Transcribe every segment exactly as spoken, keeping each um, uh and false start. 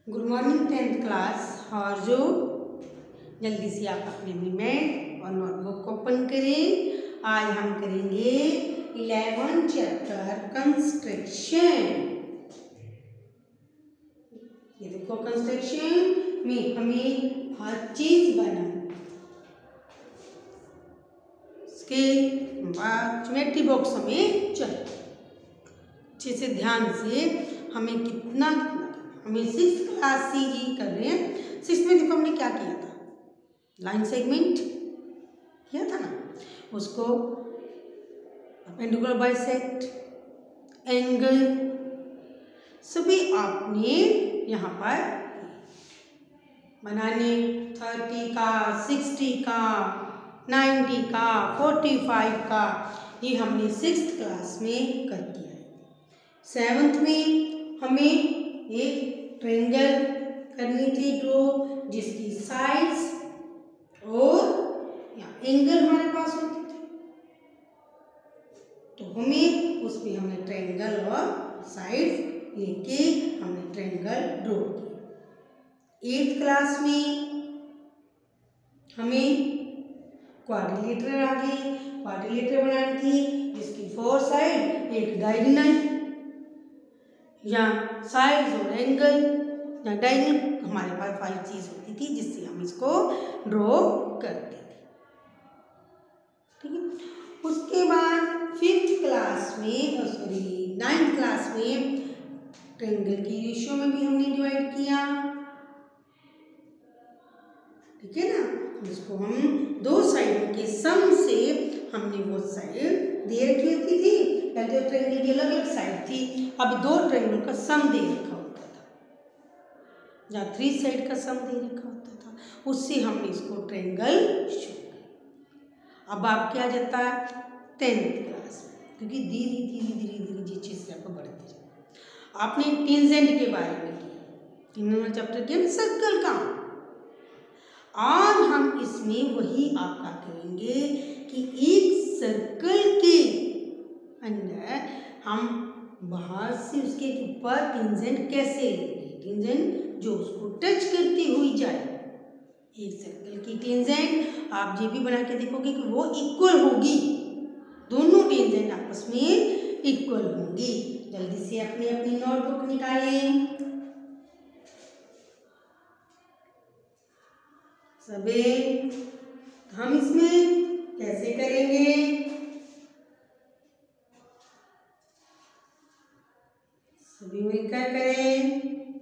Good morning tenth class. और जो जल्दी से आप अपने में और नोटबुक को ओपन करें। आज हम करेंगे इलेवन चैप्टर कंस्ट्रक्शन। ये देखो, कंस्ट्रक्शन में हमें हर चीज बनानी, इसके बाद ज्योमेट्री बॉक्स हमें चाहिए। अच्छे से ध्यान से हमें कितना कितना हमें सिक्स क्लास से ही कर रहे हैं। सिक्स में देखो हमने क्या किया था, लाइन सेगमेंट किया था ना, उसको परपेंडिकुलर बाइसेक्ट, एंगल सभी आपने यहाँ पर बनाने। थर्टी का, सिक्सटी का, नाइन्टी का, फोर्टी फाइव का, ये हमने सिक्स क्लास में कर दिया है। सेवन्थ में हमें एक ट्रायंगल करनी थी ड्रॉ, जिसकी साइड्स और या एंगल हमारे पास होते थे, तो हमें उसमें हमने ट्रायंगल और साइड्स लेके हमने ट्रायंगल ड्रॉ किया। एट्थ क्लास में हमें क्वाड्रिलेटरल आ गई, क्वाड्रिलेटरल बनानी थी जिसकी फोर साइड, एक डायगोनल या साइड्स और एंगल या डायगोनल, हमारे पास फाइव चीज होती थी जिससे हम इसको ड्रॉ करते थे। ठीक है। उसके बाद फिफ्थ क्लास में सॉरी नाइन्थ क्लास में ट्रायंगल की रेशियो में भी हमने डिवाइड किया। ठीक है ना, जिसको हम दो साइडों के सम से हमने वो साइड दे रखी होती थी। पहले तो ट्रायंगल की अलग अलग साइड थी, अब दो ट्रायंगल का सम दे रखा होता था, या थ्री साइड का सम दे रखा होता था, उससे हमने इसको ट्रायंगल शो किया। अब आप क्या जाता है टेंथ क्लास में, क्योंकि धीरे धीरे धीरे धीरे ये चीज आपको बढ़ती जाए। आपने टेंजेंट के बारे में किया, तीन नंबर चैप्टर किया सर्कल का। आज हम इसमें वही आपका करेंगे कि एक सर्कल के अंदर हम बाहर से उसके ऊपर टेंजेंट कैसे लेंगे, टेंजेंट जो उसको टच करती हुई जाए। एक सर्कल की टेंजेंट आप ये भी बना के देखोगे कि वो इक्वल होगी, दोनों टेंजेंट आपस में इक्वल होंगी। जल्दी से अपनी अपनी नोटबुक निकालें सबे। हम इसमें कैसे करेंगे, सभी मिलकर करें।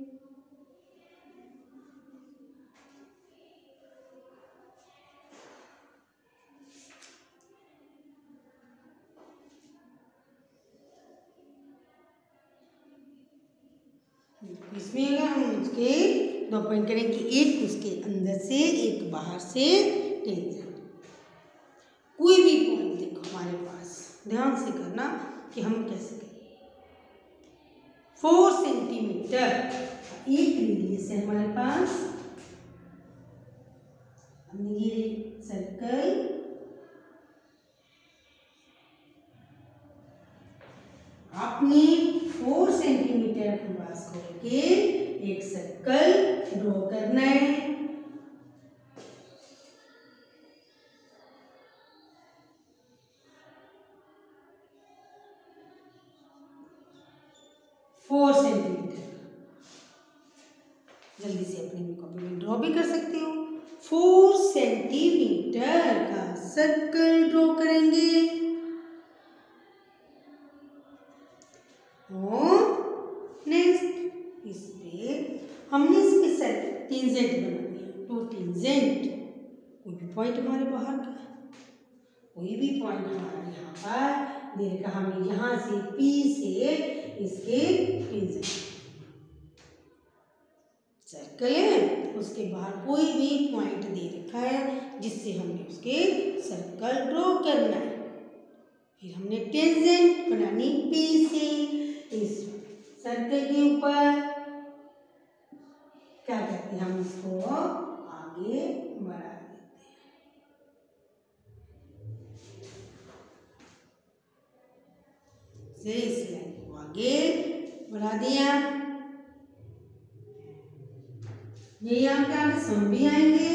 इसमें अगर हम उसके दो पॉइंट करें कि एक उसके अंदर से एक बाहर से टेंजेंट, कोई भी पॉइंट देखो हमारे पास, ध्यान से करना कि हम कैसे करें। फोर सेंटीमीटर एक रेडियस है हमारे पास, हमने ये सर्कल आपने फोर सेंटीमीटर कंपास करके एक सर्कल ड्रॉ करना है। फोर सेंटीमीटर, जल्दी से अपनी कॉपी में ड्रॉ भी कर सकते हो। फोर सेंटीमीटर का सर्कल ड्रॉ करेंगे और नेक्स्ट इस पे हमने इसके साथ टेंजेंट बनानी है। तो टेंजेंट कोई भी पॉइंट हमारे बाहर का, कोई भी पॉइंट हमारा यहाँ पर दे रखा, हमें यहाँ से P से इसके टेंजेंट सर्कल है, उसके बाहर कोई भी पॉइंट दे रखा है जिससे हमने उसके सर्कल ड्रॉ करना है। फिर हमने टेंजेंट बनानी P से इस सर्कल के ऊपर, क्या करते हैं हम इसको आगे बढ़ा देते हैं। से इस लाइन को आगे बढ़ा दिया। ये यहाँ पे आगे सम भी आएंगे।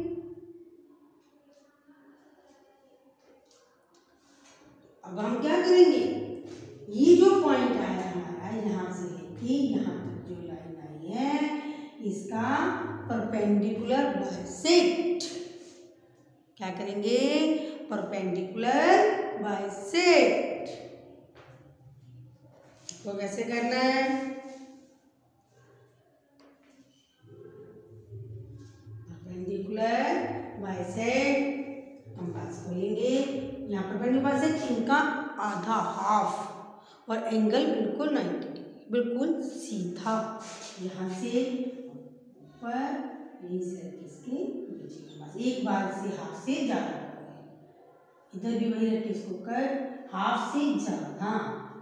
अब हम क्या करेंगे, ये जो पॉइंट आया हमारा यहाँ से लेके यहाँ तक जो लाइन आई है इसका परपेंडिकुलर बाइसेक्ट क्या करेंगे, परपेंडिकुलर बाइसेक्ट। तो कैसे करना है, परपेंडिकुलर बाइसेक्ट कंपास खोलेंगे, यहाँ परपेंडिकुलर बाइसेक्ट इनका आधा हाफ और एंगल बिल्कुल नाइन्टी डिग्री बिल्कुल सीधा, यहाँ से ऊपर यहीं से इसके नीचे कंपास एक बार से हाफ से ज़्यादा, इधर भी वही रखे इसको कर हाफ से ज़्यादा,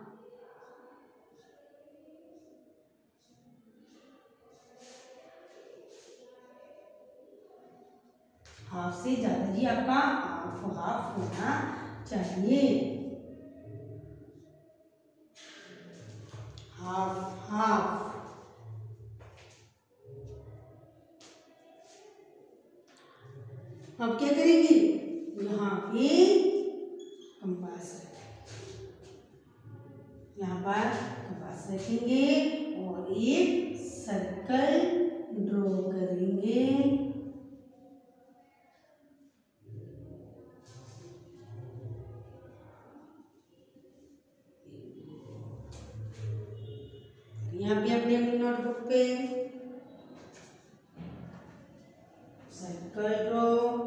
हाफ से ज़्यादा जी आपका हाफ हाफ होना चाहिए, हाफ हाफ। अब क्या करेंगे, यहाँ पे कंपास यहाँ पर कंपास रखेंगे और एक सर्कल ड्रॉ करेंगे। यहाँ भी अपने अपनी नोटबुक पे सर्कल ड्रॉ,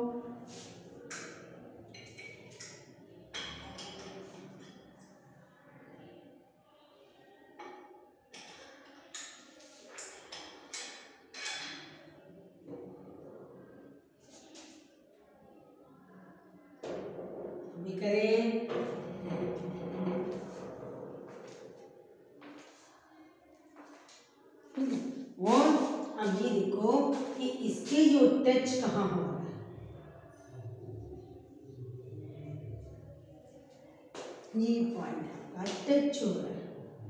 भी करें। और अब ये देखो कि इसके जो टच कहाँ हो रहा है, ये पॉइंट आपका टच हो रहा है,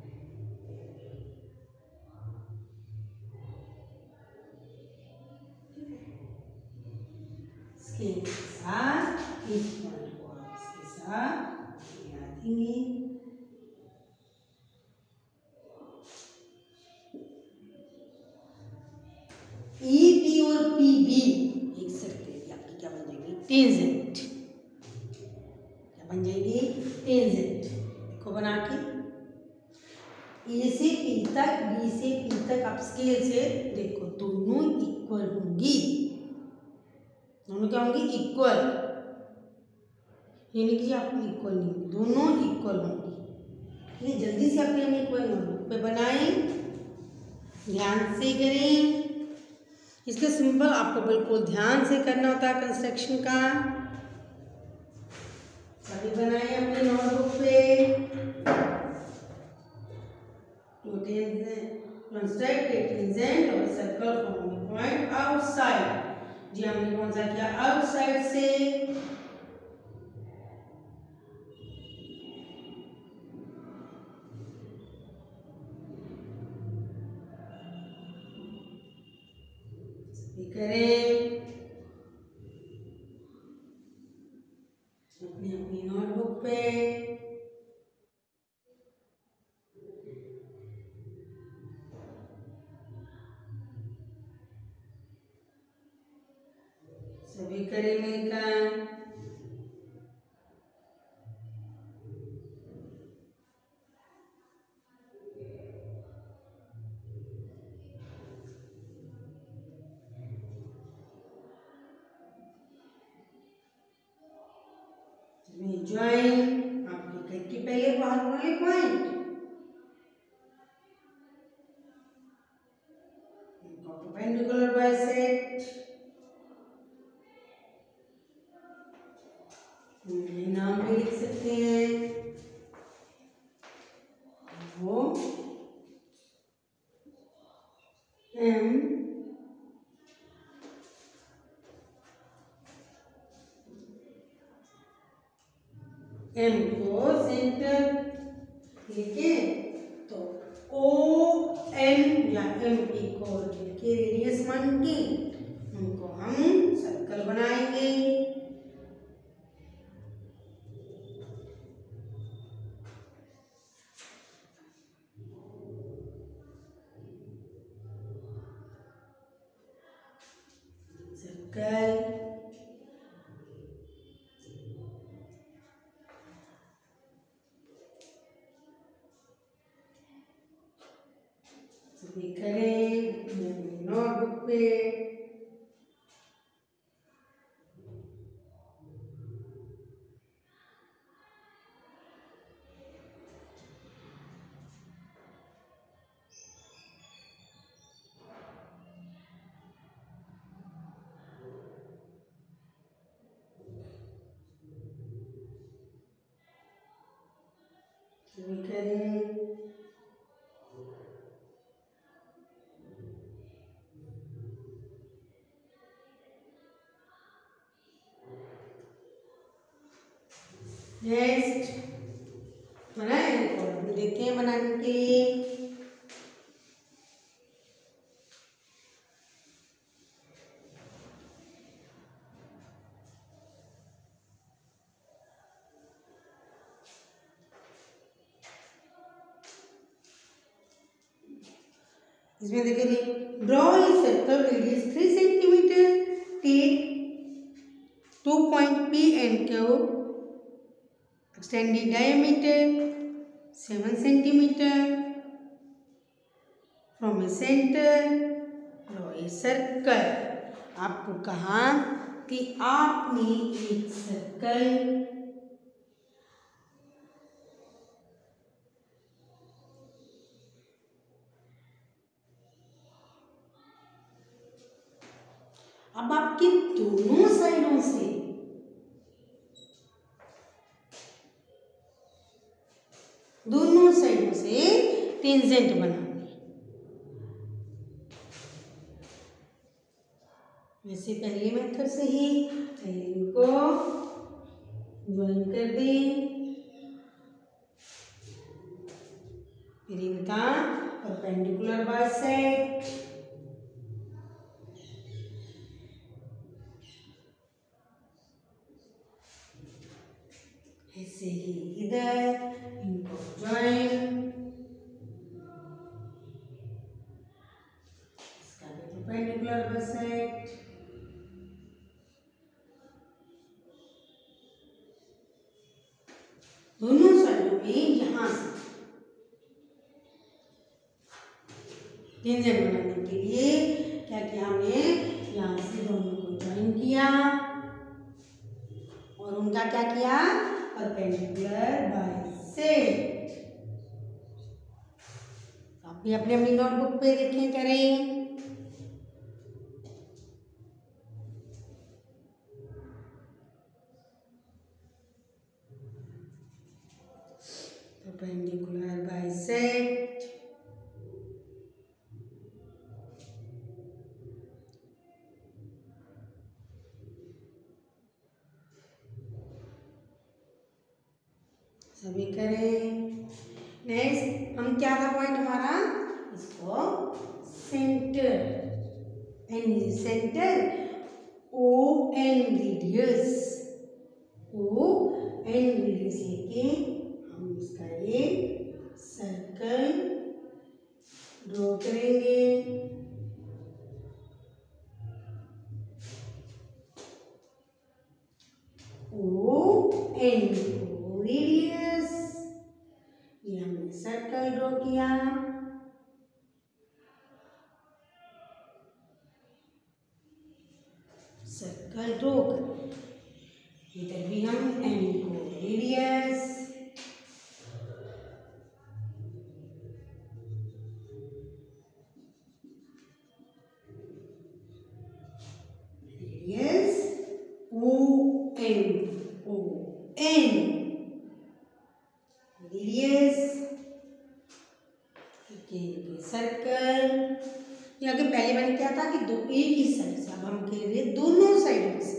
इसके साथ इस पॉइंट को आप इसके साथ मिला देंगे। ई पी और पी बी एक सर्कल आपकी क्या बन जाएगी, टेंजेंट, क्या बन जाएगी, टेंजेंट। देखो बना के ए से पी तक, बी से पी तक आप स्केल से देखो दोनों इक्वल होंगी, दोनों क्या होंगी, इक्वल, यानी कि आप इक्वल नहीं, दोनों इक्वल होंगी। ये जल्दी से अपने हम इक्वल नोटबुक पे बनाएं, ध्यान से करें, इसके सिंबल आपको बिल्कुल ध्यान से करना होता है कंस्ट्रक्शन का। सभी बनाए अपने नोटबुक पे, कंस्ट्रक्ट ए टेंजेंट और circle from the point outside. जी हमने कौन सा किया, आउटसाइड से, करें अपनी अपनी नोटबुक पे। सभी करें मिलकर, ज्वाइन आपके कट के पहले बाहर वाले पॉइंट, परपेंडिकुलर बाइसेक्ट, नाम भी लिख सकते हैं, वो एम एम को सेंटर लिखे तो ओ एन या एम पी को लिखे रेडियस वन की, उनको हम सर्कल बनाएंगे। सर्कल करें नोटबुक पे। करें नेक्स्ट बनाए तो देखते हैं बनाने के लिए। इसमें देखिए draw a circle radius three centimetre, take two point P and Q, extended diameter seven centimetre, from a centre draw a circle. आपको कहा कि आपने एक सर्कल अब आपके दोनों साइडों से दोनों साइडों से टेंजेंट बनाएंगे। वैसे पहले मेथड से ही पहले इनको ज्वाइन कर दें, फिर इनका परपेंडिकुलर बाइसेक्ट, ऐसे ही इधर इनको ज्वाइन, इसका भी परपेंडिकुलर बाइसेक्ट, दोनों साइडों पे यहाँ से टेंजेंट बनाने के लिए क्या किया हमने, यहाँ से दोनों को ज्वाइन किया और उनका क्या किया, परपेंडिकुलर बाइसेक्ट। आप भी अपनी अपनी नोटबुक पे देखें करें। परपेंडिकुलर बाइसेक्ट, सभी करें। नेक्स्ट हम क्या था पॉइंट हमारा, इसको centre N centre O N radius, O N radius लेके हम इसका एक सर्कल ड्रॉ करेंगे। ओ एन रेडियस, ये हमने सर्कल ड्रॉ किया। सर्कल ड्रॉ कर, इधर भी हम एन को radius, radius O N, O N radius, circle. यहाँ के पहले मैंने क्या था कि दो एक ही साइड से, अब हम कह रहे दोनों साइडों से,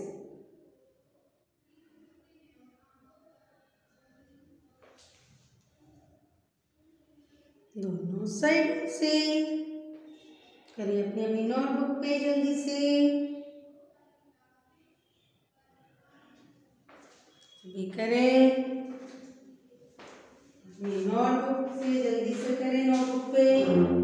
दोनों साइड से करिए अपनी अपनी नोटबुक पे जल्दी से, भी करें अपनी नोटबुक से, जल्दी से करें नोटबुक पे।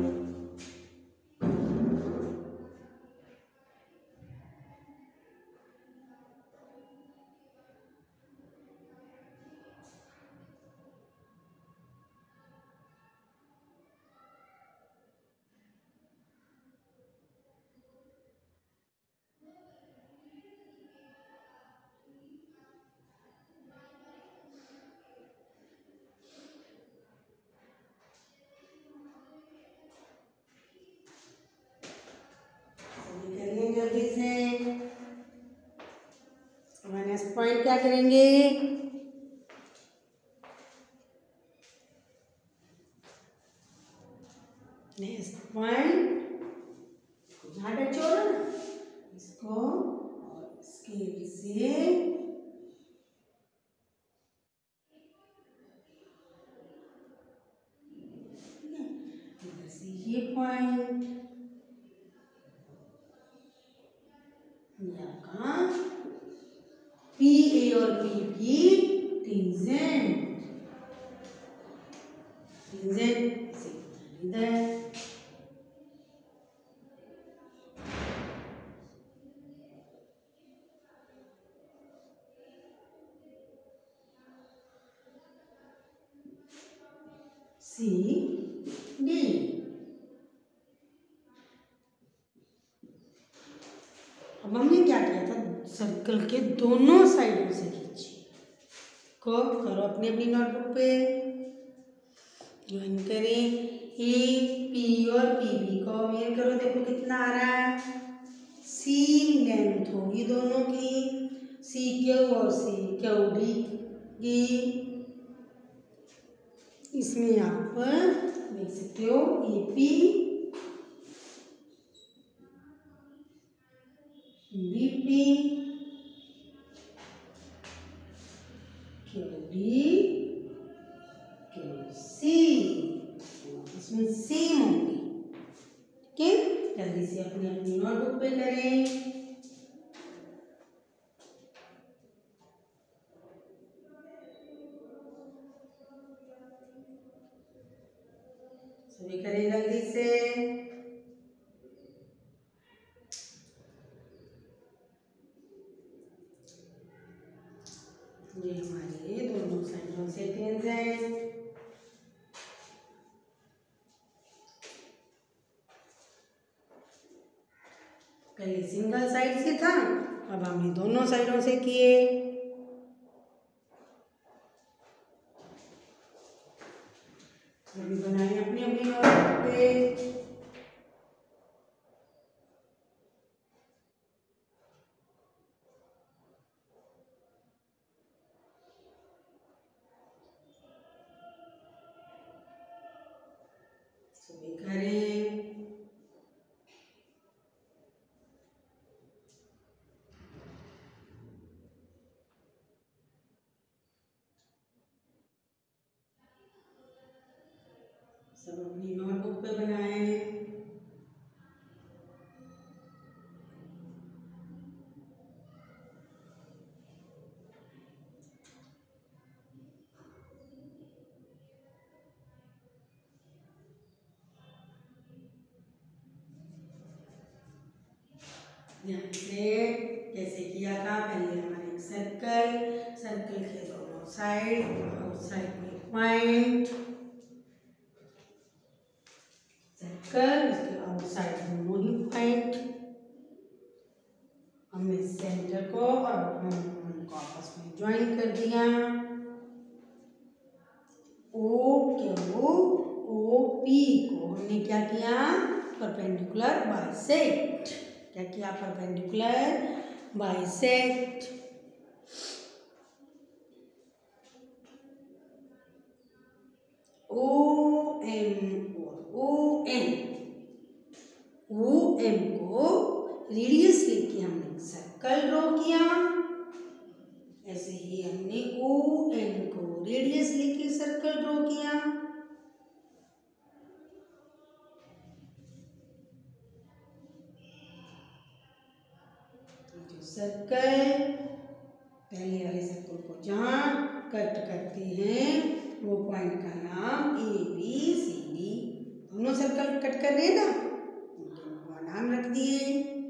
जल्दी से नेक्स्ट पॉइंट क्या करेंगे? नेक्स्ट पॉइंट जहाँ पे छोड़ा ना इसको और स्केल से इधर से ये पॉइंट यहाँ पी ए और पी बी टेंजेंट टेंजेंट से इधर सी डी। अब हमने क्या किया था, सर्कल के दोनों साइडों से खींची। को करो अपनी अपनी नोटबुक पे, ज्वाइन करें। ए पी और पी बी को मेल करो, देखो कितना आ रहा है। सी लेंथ होगी दोनों की, सी क्यू और सी क्यू डी की। इसमें आप देख सकते हो A P B P Q D Q C, इसमें सेम होंगी। ठीक है, जल्दी से अपनी अपनी नोटबुक पे करें। सभी करें जल्दी से। ये हमारे दोनों साइडों से टेंजेंट। पहले सिंगल साइड से था, अब हमने दोनों साइडों से किए। सभी बनाए अपनी अपनी नोटबुक पे। सभी करें। सब अपनी नोटबुक पे बनाए। ध्यान से कैसे किया था, पहले हमारे एक सर्कल, सर्कल के दोनों साइड, आउटसाइड में पॉइंट, सर्कल इसके आउटसाइड दोनों ही पॉइंट। हमने सेंटर को और को आपस में ज्वाइन कर दिया। ओ क्यू ओ पी को हमने क्या किया, परपेंडिकुलर बाइसेक्ट। क्या किया, परपेंडिकुलर बाइसेक्ट। ओ एम और ओ एन, ओ एम को रेडियस लेके हमने सर्कल ड्रॉ किया। ऐसे ही हमने ओ एन को रेडियस लेके सर्कल ड्रॉ किया। सर्कल, पहले वाले सर्कल को जहाँ कट करते हैं वो पॉइंट का नाम ए बी सी डी, दोनों सर्कल कट कर रहे हैं ना, उनका नाम रख दिए।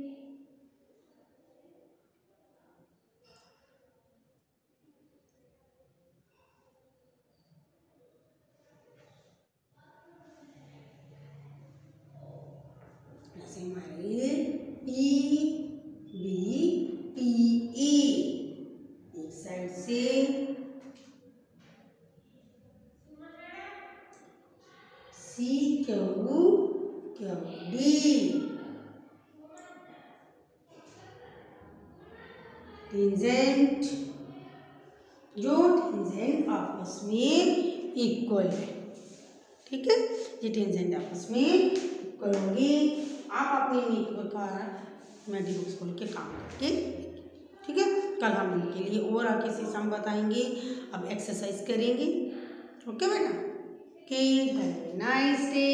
ऐसे हमारे पी बी पी ए एक साइड से C Q Q D, tangent, जो टेंजेंट आपस में इक्वल है, ठीक है, ये टेंजेंट आपस में इक्वल होंगे। आप अपने नेटवर्क का मैडी बुक्स खोल के काम करके, ठीक है, कल हम इनके लिए और आगे से सम बताएंगे। अब एक्सरसाइज करेंगे, ओके बेटा, okay, have a nice day.